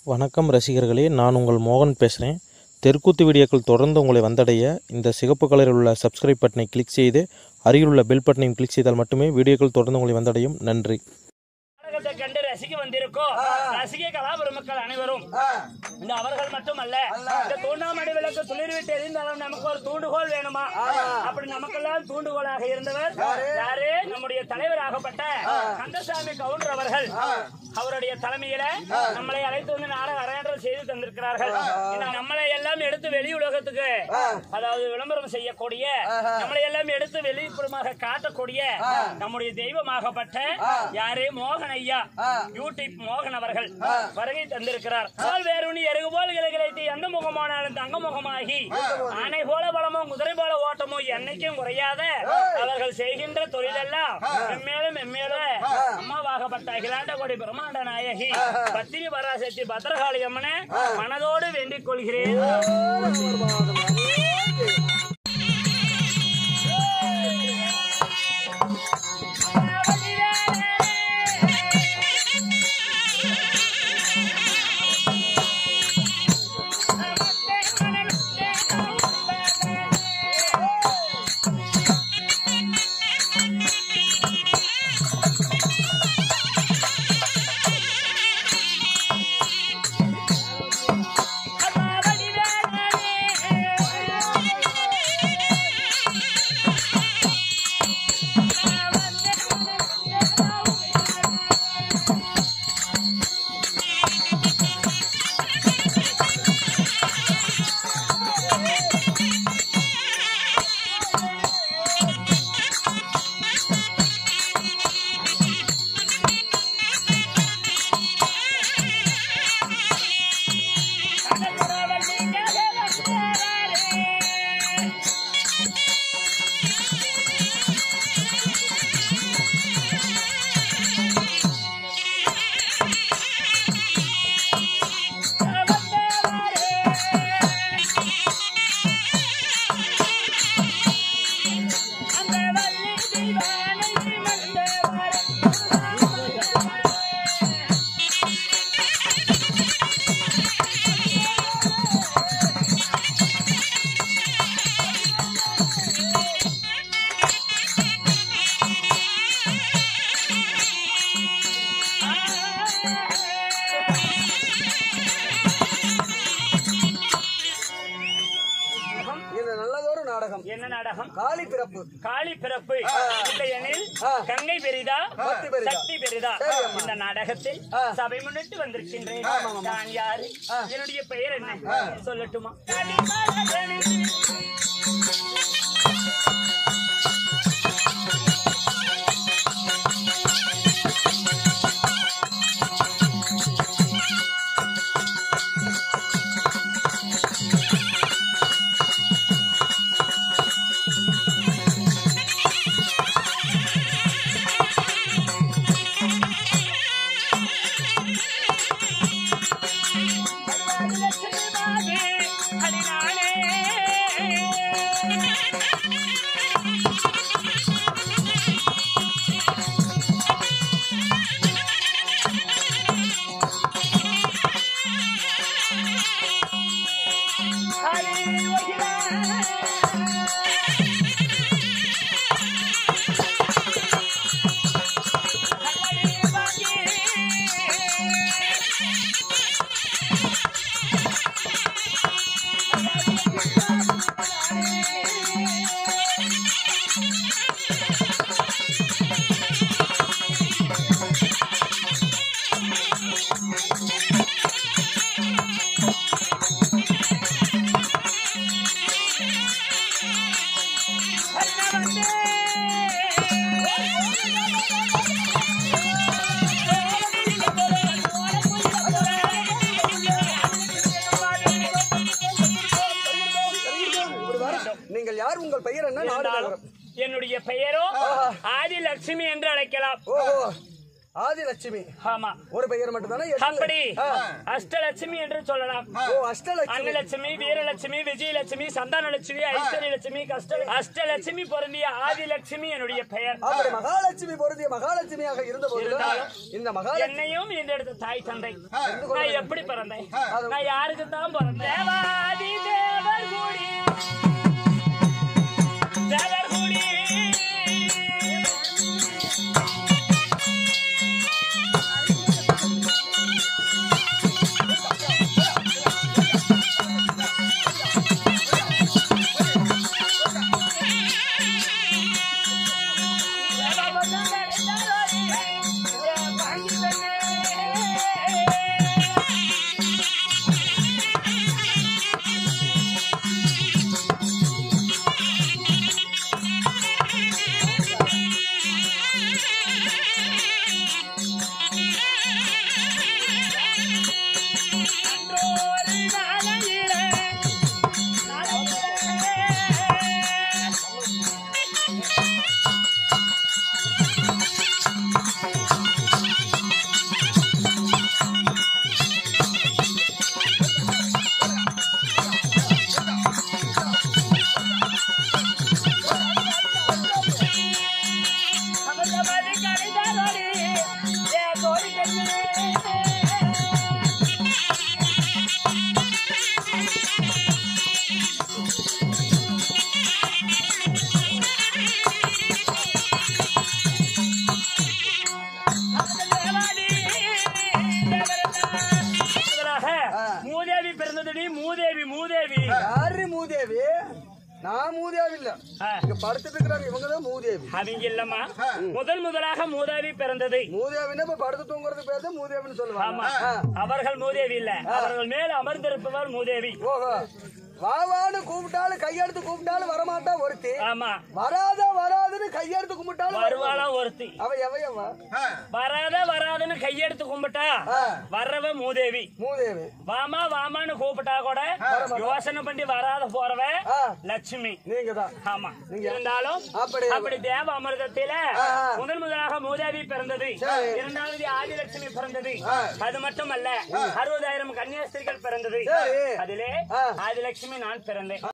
வணக்கம் ரசிகர்களே, நான் உங்கள் மோகன் பேசுகிறேன். தெருக்கூத்து வீடியோக்கள் தொடர்ந்து உங்களை வந்தடைய இந்த சிகப்பு கலரில் உள்ள சப்ஸ்கிரைப் பட்டனை கிளிக் செய்து அருகில் உள்ள பெல் பட்டனையும் கிளிக் செய்தால் மட்டுமே வீடியோக்கள் தொடர்ந்து உங்களை வந்தடையும். நன்றி. கண்டு ரசிக்க வந்திருக்கோம் ரசிக கலாபெருமக்கள் அனைவரும் அவர்கள் மட்டுமல்ல, இந்த தூண்டாமணி விளக்கு துளிர் விட்டு எரிந்தாலும் நமக்கு ஒரு தூண்டுகோல் வேணுமா? அப்படி நமக்கெல்லாம் தூண்டுகோலாக இருந்தவர் யாரு? நம்முடைய தலைவராகப்பட்ட கந்தசாமி கவுண்டர் அவர்கள். அவருடைய தலைமையில நம்மளை அழைத்து வந்து நாடக அரங்கேற்றம் செய்து தந்திருக்கிறார்கள். நம்மளை எல்லாம் எடுத்து வெளி உலகத்துக்கு, அதாவது விளம்பரம் செய்யக்கூடிய, நம்மளை எல்லாம் எடுத்து வெளிப்புறமாக காட்டக்கூடிய நம்முடைய தெய்வமாகப்பட்ட யாரே மோகன் ஐயா, யூடியூப் மோகன் அவர்கள் வருகை தந்திருக்கிறார். வேறுனி எருகு போல் கிளைத்து எந்த முகமானாலும் தங்க முகமாகி ஆனை போல பலமும் குதிரை போல ஓட்டமோ என்னைக்கும் குறையாத அவர்கள் செய்கின்ற தொழிலெல்லாம் மென்மேலும் மென்மேலும் அம்மாவாகப்பட்ட அகிலாண்ட கோடி பிரம்மாண்ட நாயகி பத்தினி பராசக்தி பத்திரகாளி அம்மனை மனதோடு வேண்டிக் கொள்கிறேன். என்ன நாடகம்? காளி பிறப்பு. காளி பிறப்பு இல்லையெனில் கங்கை பெரிதா சக்தி பெரிதா? இந்த நாடகத்தில் சபை முன்னிட்டு வந்திருக்கின்றேன். நான் யாரு? என்னுடைய பெயர் என்ன சொல்லட்டுமா? நீங்கள் யார்? உங்கள் பெயர் என்ன? என்னுடைய பெயரோ ஆதி லட்சுமி என்று அழைக்கலாம். ஆதிலட்சுமி. ஆமா, ஒரு பெயர் மட்டும் தானே? அப்படி அஷ்டலட்சுமி என்று சொல்லலாம். அஷ்டலட்சுமி. அன்னலட்சுமி, வீரலட்சுமி, விஜயலட்சுமி, சந்தானலட்சுமி, ஐஸ்வர்யலட்சுமி, அஷ்டலட்சுமி பொருந்திய ஆதிலட்சுமி என்னுடைய பெயர். அப்படி மகாலட்சுமி பொருந்திய மகாலட்சுமியாக இருந்த போது இந்த மகாலட்சுமி என்னையும் இந்த இடத்த தாய் தந்தை நான் எப்படி பிறந்தேன்? நான் யாருக்கு தான் பிறந்தேன்? தேவாதி தேவர் கூடி தேவர் கூடி மூதேவி பிறந்ததுடி. மூதேவி மூதேவி யாரு? மூதேவி? நான் மூதேவி இல்ல, இங்க படுத்துட்டு இருக்கிறாங்க இவங்கதான் மூதேவி. அவங்க இல்லம்மா, முதலாக மூதேவி பிறந்தது. மூதேவின்னா இப்ப படுத்து தூங்குறது பேர் தான் மூதேவின்னு சொல்லுவாங்க. அவர்கள் மூதேவி இல்ல, அவர்கள் மேல் அமர்ந்திருப்பவர் மூதேவி. ஓஹோ. வாவான்னு கூப்பிட்டாலும் கையெடுத்து கூப்பிட்டாலும் வரமாட்டா ஒருத்தி. ஆமா, வராதுன்னு கையெடுத்து கும்பிட்டாலும் வருவாளா ஒருத்தி. அவ எவையவா? வராதுன்னு கையெடுத்து கும்பிட்டா வர்றவ மூதேவி. மூதேவி. வாமான்னு கூப்பிட்டா கூட யோசனை பண்ணி வராத போறவ லட்சுமி. நீங்க தான். ஆமா, இருந்தாலும் அப்படி தேவ அமிர்தத்தில முதலாக மூதேவி பிறந்தது. இரண்டாவது ஆதிலட்சுமி பிறந்தது. அது மட்டுமல்ல, 60,000 கன்னியாஸ்திரிகள் பிறந்தது. அதிலே ஆதிலட்சுமி நான் பிறந்தேன்.